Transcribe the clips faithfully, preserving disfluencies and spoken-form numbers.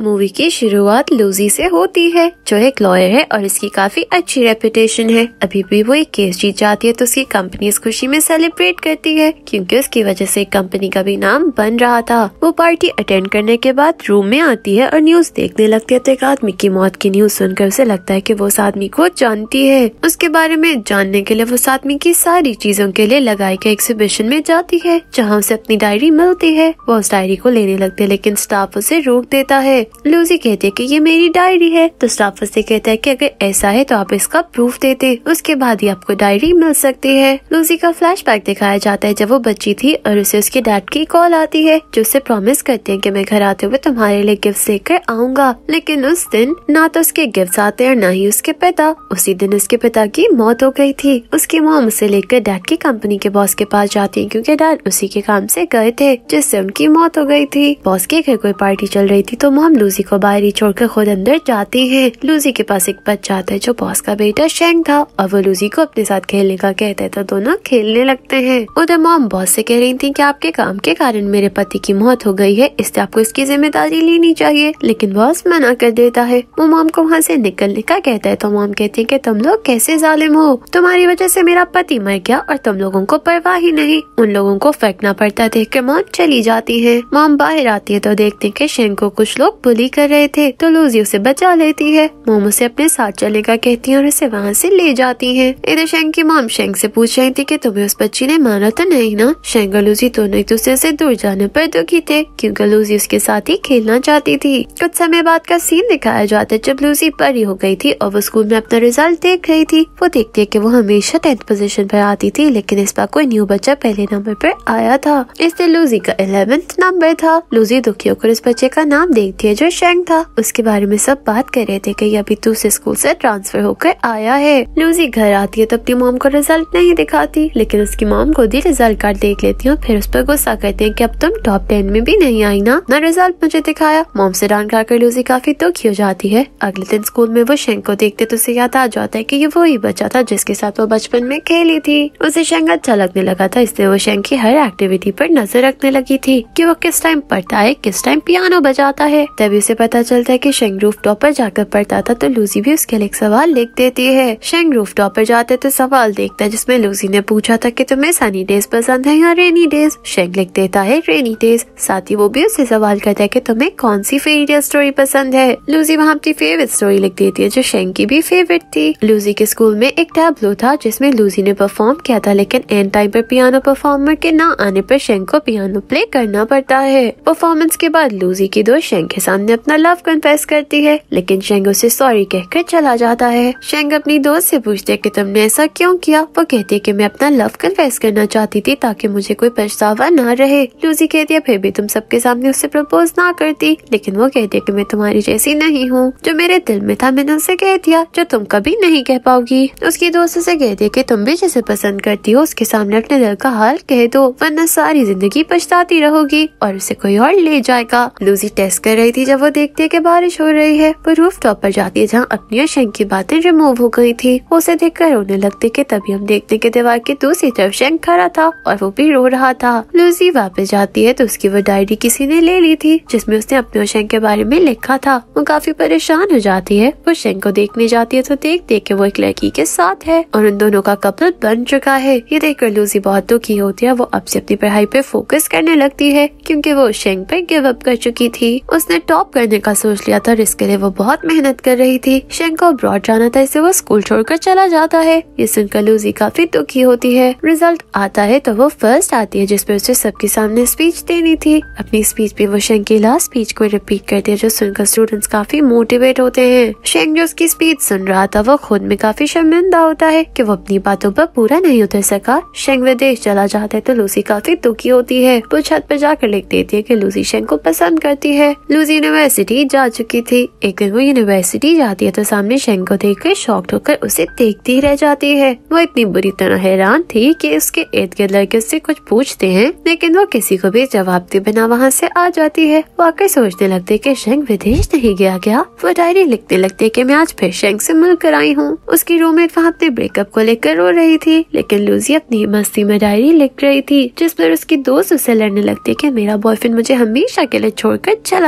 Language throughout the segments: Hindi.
मूवी की शुरुआत लूजी से होती है, जो एक लॉयर है और इसकी काफी अच्छी रेपुटेशन है। अभी भी वो एक केस जीत जाती है तो उसकी कंपनी इस खुशी में सेलिब्रेट करती है, क्योंकि उसकी वजह से कंपनी का भी नाम बन रहा था। वो पार्टी अटेंड करने के बाद रूम में आती है और न्यूज देखने लगती है तो एक आदमी की मौत की न्यूज सुनकर उसे लगता है कि वो उस आदमी को जानती है। उसके बारे में जानने के लिए वो उस आदमी की सारी चीजों के लिए लगाई गई एग्जीबिशन में जाती है, जहाँ उसे अपनी डायरी मिलती है। वो उस डायरी को लेने लगती है लेकिन स्टाफ उसे रोक देता है। लूजी कहती है कि ये मेरी डायरी है, तो स्टाफ उससे कहता है कि अगर ऐसा है तो आप इसका प्रूफ दे दे, उसके बाद ही आपको डायरी मिल सकती है। लूजी का फ्लैशबैक दिखाया जाता है जब वो बच्ची थी और उसे उसके डैड की कॉल आती है, जो उसे प्रॉमिस करते हैं कि मैं घर आते हुए तुम्हारे लिए गिफ्ट लेकर आऊंगा। लेकिन उस दिन ना तो उसके गिफ्ट आते और ना ही उसके पिता। उसी दिन उसके पिता की मौत हो गई थी। उसकी मॉम उसे लेकर डैड की कंपनी के बॉस के पास जाती है, क्योंकि डैड उसी के काम से गए थे जिससे उनकी मौत हो गई थी। बॉस के घर कोई पार्टी चल रही थी तो मॉम लूजी को बाहर ही छोड़कर खुद अंदर जाती है। लूजी के पास एक बच्चा आता है जो बॉस का बेटा शेंग था और वो लूजी को अपने साथ खेलने का कहता है तो दोनों खेलने लगते हैं। उधर मॉम बॉस से कह रही थी कि आपके काम के कारण मेरे पति की मौत हो गई है, इससे आपको इसकी जिम्मेदारी लेनी चाहिए, लेकिन बॉस मना कर देता है। वो मॉम को वहाँ से निकलने का कहता है तो मॉम कहती है कि तुम लोग कैसे जालिम हो, तुम्हारी वजह से मेरा पति मर गया और तुम लोगों को परवाह ही नहीं। उन लोगों को फेंकना पड़ता देख कर मॉम चली जाती है। मॉम बाहर आती है तो देखते हैं कि शेंग को कुछ लोग बुली कर रहे थे, तो लूजी उसे बचा लेती है। मॉम उसे अपने साथ चलने का कहती है और उसे वहाँ से ले जाती है। इधर शेंग की मॉम शेंग से पूछ रही थी कि तुम्हें उस बच्ची ने मारा तो नहीं ना। शेंग और लूजी दोनों एक दूसरे से दूर जाने पर दुखी थे, क्योंकि लूजी उसके साथ ही खेलना चाहती थी। कुछ समय बाद का सीन दिखाया जाता है जब लूजी बड़ी हो गई थी और वो स्कूल में अपना रिजल्ट देख रही थी। वो देखती है कि वो हमेशा टेंथ पोजीशन पर आती थी, लेकिन इस बार कोई न्यू बच्चा पहले नंबर पर आया था। इसलिए लूजी का इलेवेंथ नंबर था। लूजी दुखी होकर इस बच्चे का नाम देखती है जो शेंग था। उसके बारे में सब बात कर रहे थे कि अभी दूसरे स्कूल से ट्रांसफर होकर आया है। लूजी घर आती है तो अपनी मॉम को रिजल्ट नहीं दिखाती, लेकिन उसकी मॉम खुद ही रिजल्ट कार्ड देख लेती है और फिर उस पर गुस्सा करते हैं कि अब तुम टॉप टेन में भी नहीं आई ना, ना रिजल्ट मुझे दिखाया। मॉम से डांट खाकर लूजी काफी दुखी हो जाती है। अगले दिन स्कूल में वो शेंग को देखते तो उसे याद आ जाता है कि ये वही बच्चा था जिसके साथ वो बचपन में खेली थी। उसे शेंग अच्छा लगने लगा था, इसलिए वो शेंग की हर एक्टिविटी पर नजर रखने लगी थी कि वो किस टाइम पढ़ता है, किस टाइम पियानो बजाता है। तभी उसे पता चलता है कि शेंग रूफटॉप पर जाकर पढ़ता था, तो लूजी भी उसके लिए एक सवाल लिख देती है। शेंग रूफटॉप पर जाते तो सवाल देखता है जिसमें लूजी ने पूछा था कि तुम्हें सनी डेज पसंद है या रेनी डेज। शेंग लिख देता है रेनी डेज। साथ ही वो भी उससे सवाल करता है कि तुम्हें कौन सी फेवरेट स्टोरी पसंद है। लूजी वहाँ अपनी फेवरेट स्टोरी लिख देती है जो शेंग की भी फेवरेट थी। लूजी के स्कूल में एक टैब्लो था जिसमें लूजी ने परफॉर्म किया था, लेकिन एंड टाइम पर पियानो परफॉर्मर के ना आने पर शेंग को पियानो प्ले करना पड़ता है। परफॉर्मेंस के बाद लूजी की दोस्त शेंग के सामने अपना लव कन्फेस करती है, लेकिन शेंग उसे सॉरी कहकर चला जाता है। शेंग अपनी दोस्त से पूछती है कि तुमने ऐसा क्यों किया। वो कहती है कि मैं अपना लव कन्फेस करना चाहती थी ताकि मुझे कोई पछतावा ना रहे। लूजी कहती है फिर भी तुम सबके सामने उससे प्रपोज ना करती, लेकिन वो कहती है कि मैं तुम्हारी जैसी नहीं हूँ, जो मेरे दिल में था मैंने उसे कह दिया जो तुम कभी नहीं कह पाओगी। उसकी दोस्त से कहती है कि तुम भी जिसे पसंद करती हो उसके सामने अपने दिल का हाल कह दो, वरना सारी जिंदगी पछताती रहोगी और उसे कोई और ले जाएगा। लूजी टेस्ट कर रही थी जब वो देखती है कि बारिश हो रही है। वो रूफटॉप पर जाती है जहाँ अपनी और शेंग की बातें रिमूव हो गई थी। वो उसे देखकर रोने लगती कि तभी हम देखते कि दीवार की दूसरी तरफ शेंग खड़ा था और वो भी रो रहा था। लूजी वापस जाती है तो उसकी वो डायरी किसी ने ले ली थी जिसमें उसने अपने और शेंग के बारे में लिखा था। वो काफी परेशान हो जाती है। वो शेंग को देखने जाती है तो देख देख के वो एक लड़की के साथ है और उन दोनों का कपल बन चुका है। ये देखकर लूजी बहुत दुखी होती है। वो अब से अपनी पढ़ाई पे फोकस करने लगती है, क्योंकि वो शेंग पे गिव अप कर चुकी थी। उसने टॉप करने का सोच लिया था और इसके लिए वो बहुत मेहनत कर रही थी। शेंग को अब्रॉड जाना था, इससे वो स्कूल छोड़कर चला जाता है। ये सुनकर लूजी काफी दुखी होती है। रिजल्ट आता है तो वो फर्स्ट आती है, जिसपे उसे सबके सामने स्पीच देनी थी। अपनी स्पीच पे वो शेंग की लास्ट स्पीच को रिपीट करती है, जो सुनकर स्टूडेंट्स काफी मोटिवेट होते हैं। शेंग जो उसकी स्पीच सुन रहा था वो खुद में काफी शर्मिंदा होता है कि वो अपनी बातों पर पूरा नहीं उतर सका। शेंग विदेश चला जाता है तो लूजी काफी दुखी होती है। वो छत पर जाकर लिख देती है कि लूजी शेंग को पसंद करती है। लूजी यूनिवर्सिटी जा चुकी थी। एक दिन वो यूनिवर्सिटी जाती है तो सामने शेंग को देखकर शॉक्ड होकर उसे देखती रह जाती है। वो इतनी बुरी तरह हैरान थी कि उसके इर्द गिर्द लड़के उससे कुछ पूछते हैं, लेकिन वो किसी को भी जवाब दिए बिना वहाँ से आ जाती है। वो आकर सोचने लगती है कि शेंग विदेश नहीं गया क्या। वो डायरी लिखने लगती है कि मैं आज फिर शेंग से मिलकर आई हूँ। उसकी रूममेट वहाँ अपने ब्रेकअप को लेकर रो रही थी, लेकिन लूजी अपनी मस्ती में डायरी लिख रही थी, जिस पर उसकी दोस्त उससे लड़ने लगती है कि मेरा बॉयफ्रेंड मुझे हमेशा के लिए छोड़कर चला गया है।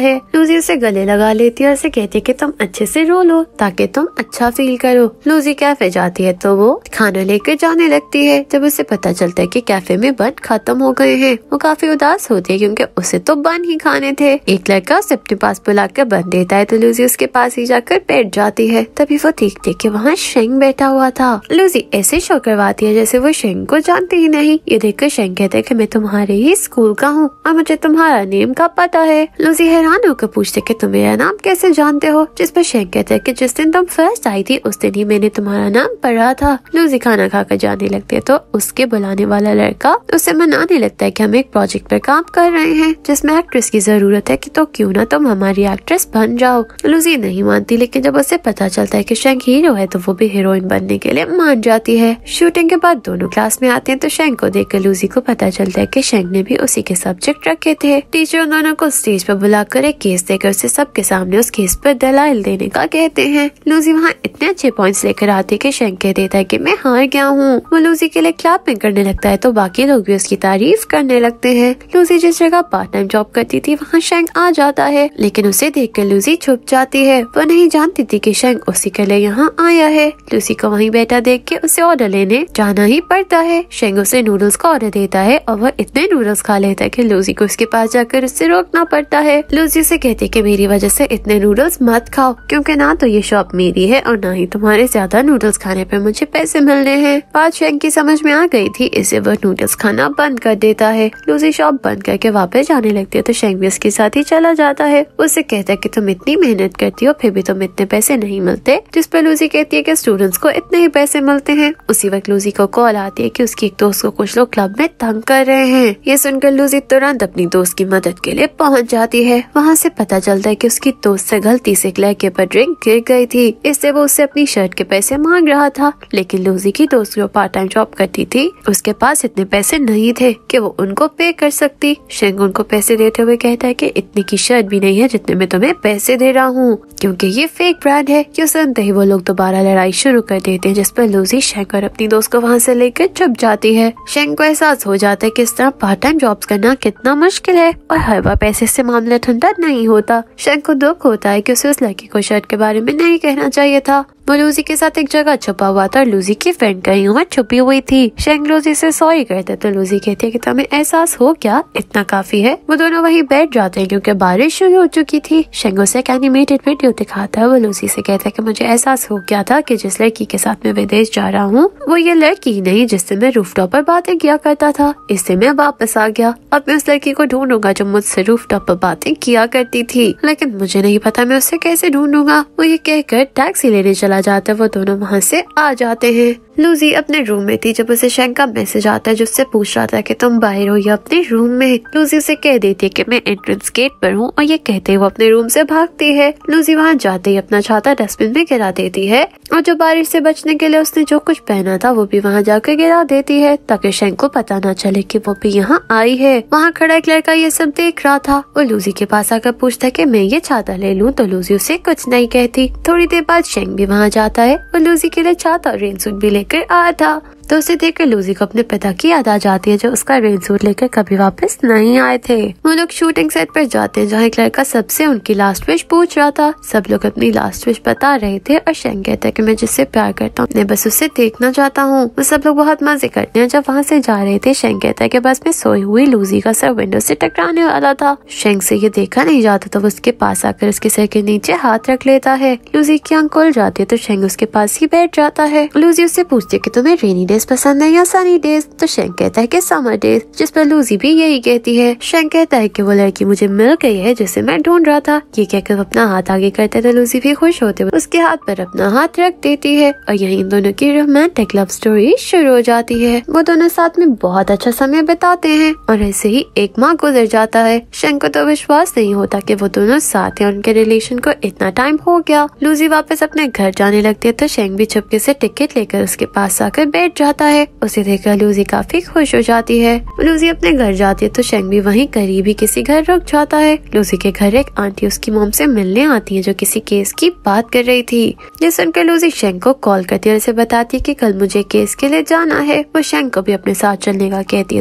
है। लूजी उसे गले लगा लेती है और उसे कहती है कि तुम अच्छे से रो लो ताकि तुम अच्छा फील करो। लूजी कैफे जाती है तो वो खाना लेकर जाने लगती है। जब उसे पता चलता है कि कैफे में बन खत्म हो गए हैं, वो काफी उदास होती है क्योंकि उसे तो बन ही खाने थे। एक लड़का उसे अपने पास बुलाकर बन देता है तो लूजी उसके पास ही जाकर बैठ जाती है। तभी वो देखती है कि वहाँ शेंग बैठा हुआ था। लूजी ऐसे शो करवाती है जैसे वो शेंग को जानती ही नहीं। ये देखकर शेंग कहता है कि मैं तुम्हारे ही स्कूल का हूँ और मुझे तुम्हारा नेम का पता है। लूजी हैरान होकर पूछते कि तुम मेरा नाम कैसे जानते हो, जिस पर शेंग कहता है कि जिस दिन तुम फर्स्ट आई थी उस दिन ही मैंने तुम्हारा नाम पढ़ा था। लूजी खाना खाकर जाने लगती है तो उसके बुलाने वाला लड़का उसे मनाने लगता है कि हम एक प्रोजेक्ट पर काम कर रहे हैं जिसमें एक्ट्रेस की जरूरत है कि तो क्यों ना तुम हमारी एक्ट्रेस बन जाओ। लूजी नहीं मानती, लेकिन जब उसे पता चलता है कि शेंग हीरो है तो वो भी हीरोइन बनने के लिए मान जाती है। शूटिंग के बाद दोनों क्लास में आते हैं तो शेंग को देखकर लूजी को पता चलता है कि शेंग ने भी उसी के सब्जेक्ट रखे थे। टीचर उन दोनों को स्टेज पर बुलाकर एक केस देकर उसे सबके सामने उस केस पर दलाइल देने का कहते हैं। लूजी वहाँ इतने अच्छे पॉइंट्स लेकर आती है कि शेंग कह देता है कि मैं हार गया हूँ। वो लूजी के लिए क्लैपिंग करने लगता है तो बाकी लोग भी उसकी तारीफ करने लगते हैं। लूजी जिस जगह पार्ट टाइम जॉब करती थी वहाँ शेंग आ जाता है, लेकिन उसे देखकर लूजी छुप जाती है। वो नहीं जानती थी कि शेंग उसी के लिए यहाँ आया है। लूजी को वहीं बैठा देख के उसे ऑर्डर लेने जाना ही पड़ता है। शेंग उसे नूडल्स का ऑर्डर देता है और वह इतने नूडल्स खा लेता है कि लूजी को उसके पास जाकर उससे रोकना पड़ता है। लूजी से कहती है कि मेरी वजह से इतने नूडल्स मत खाओ क्योंकि ना तो ये शॉप मेरी है और ना ही तुम्हारे ज्यादा नूडल्स खाने पर मुझे पैसे मिलने हैं। बात शेंग की समझ में आ गई थी, इसे वह नूडल्स खाना बंद कर देता है। लूजी शॉप बंद करके वापस जाने लगती है तो शेंग भी उसके साथ ही चला जाता है। उससे कहता है कि तुम इतनी मेहनत करती हो फिर भी तुम इतने पैसे नहीं मिलते, जिस पर लूजी कहती है कि स्टूडेंट्स को इतने ही पैसे मिलते हैं। उसी वक्त लूजी को कॉल आती है कि उसकी एक दोस्त को कुछ लोग क्लब में तंग कर रहे हैं। ये सुनकर लूजी तुरंत अपनी दोस्त की मदद के लिए पहुंच जाती है। वहाँ से पता चलता है कि उसकी दोस्त से गलती से एक लड़के पर ड्रिंक गिर गई थी, इससे वो उससे अपनी शर्ट के पैसे मांग रहा था। लेकिन लूजी की दोस्त जो पार्ट टाइम जॉब करती थी उसके पास इतने पैसे नहीं थे कि वो उनको पे कर सकती। शेंग उनको पैसे देते हुए कहता है कि इतने की शर्ट भी नहीं है जितने में तुम्हें पैसे दे रहा हूँ, क्योंकि ये फेक ब्रांड है। ये सुनते ही वो लोग दोबारा लड़ाई शुरू कर देते हैं, जिस पर लूजी शेंग और अपनी दोस्त को वहाँ से लेकर छुप जाती है। शेंग को एहसास हो जाता है कि इस तरह पार्ट टाइम जॉब्स करना कितना मुश्किल है और हर बार पैसे से मामला ठंडा नहीं होता। शेंग को दुख होता है कि उसे उस लड़की को शर्ट के बारे में नहीं कहना चाहिए था। वो लूजी के साथ एक जगह छुपा हुआ था और लूजी की फ्रेंड कहीं वहाँ छुपी हुई थी। शेंग लूजी से सॉरी कहते तो लूजी कहती है कि तुम्हें एहसास हो क्या, इतना काफी है। वो दोनों वहीं बैठ जाते हैं क्योंकि बारिश शुरू हो चुकी थी। शेंग उसे एक एनिमेटेड वीडियो दिखाता है। वो लूजी से कहता है कि मुझे एहसास हो गया था कि जिस लड़की के साथ मैं विदेश जा रहा हूँ वो ये लड़की ही नहीं जिससे मैं रूफटॉप पर बातें किया करता था। इससे मैं वापस आ गया। अब मैं उस लड़की को ढूंढूंगा जो मुझसे रूफटॉप पर बातें किया करती थी, लेकिन मुझे नहीं पता मैं उसे कैसे ढूंढूंगा। वो ये कहकर टैक्सी लेने चला जाता है। वो दोनों वहाँ से आ जाते हैं। लूजी अपने रूम में थी जब उसे शेंग का मैसेज आता है जो उससे पूछ रहा था कि तुम बाहर हो या अपने रूम में। लूजी उसे कह देती है कि मैं एंट्रेंस गेट पर हूँ और ये कहते वो अपने रूम से भागती है। लूजी वहाँ जाते ही अपना छाता डस्टबिन में गिरा देती है और जो बारिश से बचने के लिए उसने जो कुछ पहना था वो भी वहाँ जाकर गिरा देती है ताकि शेंग को पता न चले कि वो भी यहाँ आई है। वहाँ खड़ा एक लड़का ये सब देख रहा था। वो लूजी के पास आकर पूछता कि मैं ये छाता ले लूँ तो लूजी उसे कुछ नहीं कहती। थोड़ी देर बाद शेंग भी वहाँ जाता है। वो लूजी के लिए छाता और रेन सूट भी लेकर आया था तो उसे देखकर लूजी को अपने पिता की याद आ जाती है जो उसका रेन सूट लेकर कभी वापस नहीं आए थे। वो लोग शूटिंग सेट पर जाते हैं जहाँ एक लड़का सबसे उनकी लास्ट विश पूछ रहा था। सब लोग अपनी लास्ट विश बता रहे थे और शेंग कहता है कि मैं जिससे प्यार करता हूँ मैं बस उसे देखना चाहता हूँ। वो सब लोग बहुत मजे करते हैं। जब वहाँ से जा रहे थे शेंग कहता है कि बस मैं सोई हुई लूजी का सर विंडो से टकराने वाला था। शेंग से ये देखा नहीं जाता तो वो उसके पास आकर उसके सर के नीचे हाथ रख लेता है। लूजी की आंख खुल जाती है तो शेंग उसके पास ही बैठ जाता है। लूजी उससे पूछती है कि तुम्हें रेनी डेज पसंद है या सनी डेज, तो शेंग कहता है कि समर डेज, जिस पर लूजी भी यही कहती है। शेंग कहता है कि वो लड़की मुझे मिल गई है जिसे मैं ढूंढ रहा था। ये कहकर वो अपना हाथ आगे करता है तो लूजी भी खुश होते हुए उसके हाथ पर अपना हाथ रख देती है और यही इन दोनों की रोमांटिक लव स्टोरी शुरू हो जाती है। वो दोनों साथ में बहुत अच्छा समय बिताते हैं और ऐसे ही एक माह गुजर जाता है। शेंग को तो विश्वास नहीं होता कि वो दोनों साथ हैं और उनके रिलेशन को इतना टाइम हो गया। लूजी वापस अपने घर जाने लगती है तो शेंग भी चुपके से टिकट लेकर उसके पास आकर बैठ जाता है। उसे देखकर लूजी काफी खुश हो जाती है। लूजी अपने घर जाती है तो शेंग भी वहीं करीब ही किसी घर रुक जाता है। लूजी के घर एक आंटी उसकी मॉम से मिलने आती है जो किसी केस की बात कर रही थी। ये सुनकर लूजी शेंग को कॉल करती है और उसे बताती है कि कल मुझे केस के लिए जाना है। वो शेंग को भी अपने साथ चलने का कहती है तो शेंग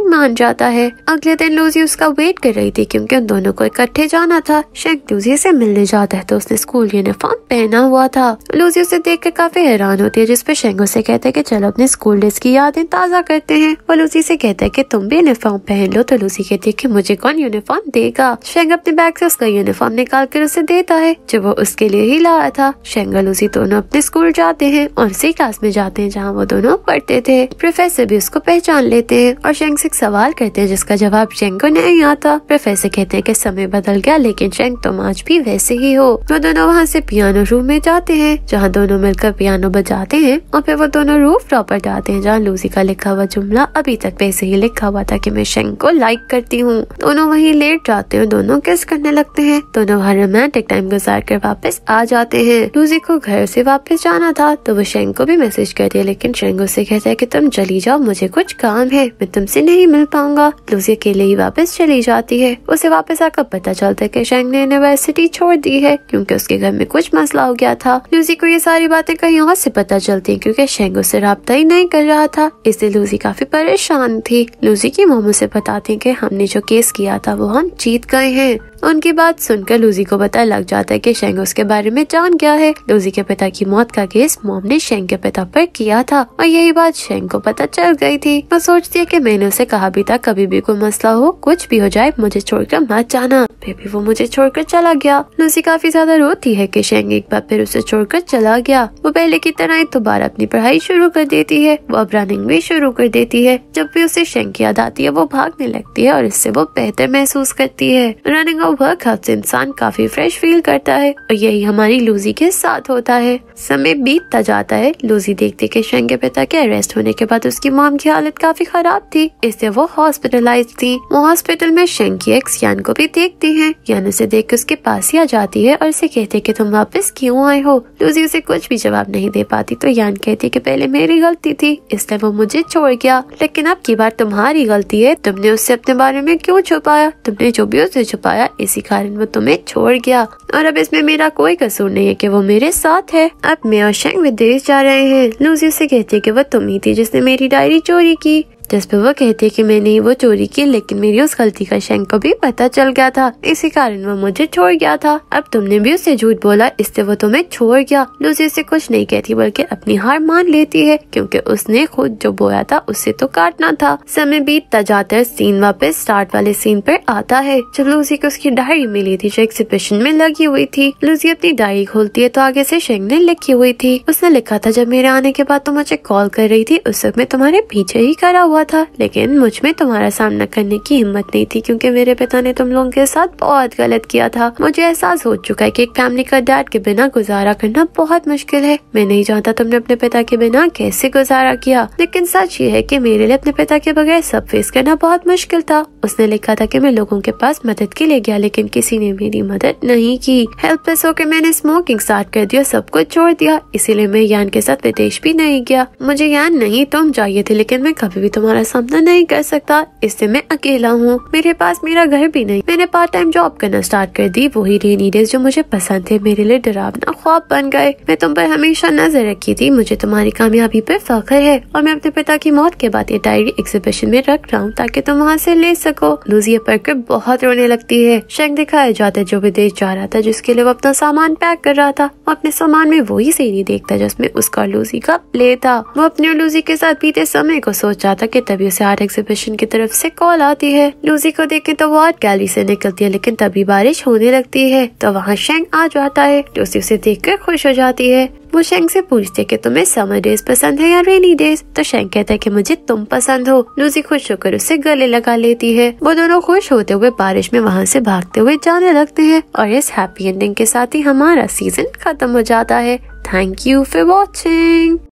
मान जाता है। अगले दिन लूसी उसका वेट कर रही थी क्योंकि उन दोनों को इकट्ठे जाना था। शेंग लूसी से मिलने जाता है तो उसने स्कूल यूनिफॉर्म पहना हुआ था। लूसी उसे देख कर काफी हैरान होती है, जिसपे शेंग उसे कहता है कि चलो अपने स्कूल डेज की यादें ताज़ा करते हैं। वो लूसी से कहता है कि तुम भी यूनिफॉर्म पहन लो, तो लूसी कहती है कि मुझे कौन यूनिफॉर्म देगा। शेंग अपने बैग से उसका यूनिफॉर्म निकाल कर उसे देता है जो वो उसके लिए ही लाया था। शेंग और लूसी दोनों अपने स्कूल जाते हैं और उसी क्लास में जाते हैं जहाँ वो दोनों पढ़ते थे। प्रोफेसर भी उसको पहचान लेते हैं और शेंग से एक सवाल करते हैं जिसका जवाब शेंग को नहीं आता। प्रोफेसर कहते हैं कि समय बदल गया लेकिन शेंग तुम आज भी वैसे ही हो। वो दोनों वहाँ से पियानो रूम में जाते हैं जहाँ दोनों मिलकर पियानो बजाते हैं और फिर वो दोनों रूफ टॉप पर जाते हैं जहाँ लूसी का लिखा हुआ जुमला अभी तक वैसे ही लिखा हुआ था कि मैं शेंग को लाइक करती हूँ। दोनों वहीं लेट जाते हैं, दोनों किस करने लगते हैं। दोनों वहाँ रोमांटिक टाइम गुजार कर वापस आ जाते हैं। लूसी को घर से वापस जाना था तो वो शेंग को भी मैसेज करती है लेकिन शेंग उससे कहता है कि तुम चली जाओ, मुझे कुछ काम है, मैं तुमसे नहीं मिल पाऊंगा। लूसी अकेले ही वापस चली जाती है। उसे वापस आकर पता चलता है कि शेंग ने यूनिवर्सिटी छोड़ दी है क्योंकि उसके घर में कुछ मसला हो गया था। लूसी को ये सारी बातें कहीं और से पता चलती है क्योंकि शेंग उससे राब्ता ही नहीं कर रहा था, इसलिए लूसी काफी परेशान थी। लूसी की मॉम उसे बताती है कि हमने जो केस किया था वो हम जीत गए हैं। उनकी बात सुनकर लूसी को पता लग जाता है कि शेंग उसके बारे में जान गया है। लूसी के पिता की मौत का केस मॉम ने शेंग के पिता पर किया था और यही बात शेंग को पता चल गई थी। वो सोचती है कि मैंने उसे कहा भी था कभी भी कोई मसला हो, कुछ भी हो जाए, मुझे छोड़कर मत जाना, फिर भी वो मुझे छोड़कर चला गया। लूसी काफी ज्यादा रोती है कि शेंग एक बार फिर उसे छोड़कर चला गया। वो पहले की तरह ही दोबारा अपनी पढ़ाई शुरू कर देती है। वो अब रनिंग भी शुरू कर देती है। जब भी उसे शेंग की याद आती है वो भागने लगती है और इससे वो बेहतर महसूस करती है। रनिंग और वर्कआउट से इंसान काफी फ्रेश फील करता है और यही हमारी लूसी के साथ होता है। समय बीतता जाता है। लूसी देखती कि शेंग के पिता के अरेस्ट होने के बाद उसकी मॉम की हालत काफी खराब थी, इससे वो हॉस्पिटलाइज थी। वो हॉस्पिटल में शेंग की एक्स यान को भी देखती है। यान उसे देख के उसके पास ही आ जाती है और उसे कहती है कि तुम वापस क्यों आए हो। लूसी उसे कुछ भी जवाब नहीं दे पाती तो यान कहती है कि पहले मेरी गलती थी इसलिए वो मुझे छोड़ गया, लेकिन अब की बार तुम्हारी गलती है, तुमने उससे अपने बारे में क्यों छुपाया, तुमने जो भी उसे छुपाया इसी कारण वो तुम्हें छोड़ गया और अब इसमें मेरा कोई कसूर नहीं है कि वो मेरे साथ है। अब मैं और शेंग विदेश जा रहे हैं। लूसी उसे कहती है कि वो तुम ही थी जिसने मेरी डायरी चोरी की, जिस पे वो कहती है कि मैंने वो चोरी की लेकिन मेरी उस गलती का शेंग को भी पता चल गया था, इसी कारण वो मुझे छोड़ गया था। अब तुमने भी उससे झूठ बोला इससे वो तुम्हें छोड़ गया। लूसी उसे कुछ नहीं कहती बल्कि अपनी हार मान लेती है क्योंकि उसने खुद जो बोया था उससे तो काटना था। समय बीतता जाता है। सीन वापस स्टार्ट वाले सीन पर आता है जब लूसी को उसकी डायरी मिली थी जो एग्जीबिशन में लगी हुई थी। लूसी अपनी डायरी खोलती है तो आगे से शेंग ने लिखी हुई थी। उसने लिखा था जब मेरे आने के बाद तुम मुझे कॉल कर रही थी उस वक्त मैं तुम्हारे पीछे ही खड़ा हुआ था, लेकिन मुझ में तुम्हारा सामना करने की हिम्मत नहीं थी क्योंकि मेरे पिता ने तुम लोगों के साथ बहुत गलत किया था। मुझे एहसास हो चुका है कि एक फैमिली का डैड के बिना गुजारा करना बहुत मुश्किल है। मैं नहीं जानता तुमने अपने पिता के बिना कैसे गुजारा किया, लेकिन सच ये है कि मेरे लिए अपने पिता के बगैर सब फेस करना बहुत मुश्किल था। उसने लिखा था कि मैं लोगों के पास मदद के लिए गया लेकिन किसी ने मेरी मदद नहीं की। हेल्पलेस होकर मैंने स्मोकिंग स्टार्ट कर दिया, सब कुछ छोड़ दिया, इसीलिए मैं यान के साथ विदेश भी नहीं गया। मुझे यान नहीं तुम चाहिए थे लेकिन मैं कभी भी तुम्हारा सामना नहीं कर सकता, इससे मैं अकेला हूँ। मेरे पास मेरा घर भी नहीं। मैंने पार्ट टाइम जॉब करना स्टार्ट कर दी, वही रेनी डेज जो मुझे पसंद थे मेरे लिए डरावना ख्वाब बन गए। मैं तुम पर हमेशा नजर रखी थी, मुझे तुम्हारी कामयाबी पर फख्र है और मैं अपने पिता की मौत के बाद ये डायरी एग्जीबिशन में रख रहा हूँ ताकि तुम वहाँ से ले सको। लूसी पढ़कर बहुत रोने लगती है। शेंग दिखाया जाता है जो विदेश जा रहा था जिसके लिए वो अपना सामान पैक कर रहा था। वो अपने सामान में वही सीढ़ी देखता जिसमें उसका लूसी का प्ले था। वो अपने लूसी के साथ बीते समय को सोच रहा था कि तभी उसे आर्ट एग्जीबिशन की तरफ से कॉल आती है। लूसी को देख के तो वो आर्ट गैलरी से निकलती है लेकिन तभी बारिश होने लगती है तो वहाँ शेंग आ जाता है। लूसी उसे देखकर खुश हो जाती है। वो शेंग से पूछती है कि तुम्हें समर डेज पसंद है या रेनी डेज, तो शेंग कहता है कि मुझे तुम पसंद हो। लूसी खुश होकर उससे गले लगा लेती है। वो दोनों खुश होते हुए बारिश में वहाँ से भागते हुए जाने लगते हैं और इस हैप्पी एंडिंग के साथ ही हमारा सीजन खत्म हो जाता है। Thank you for watching.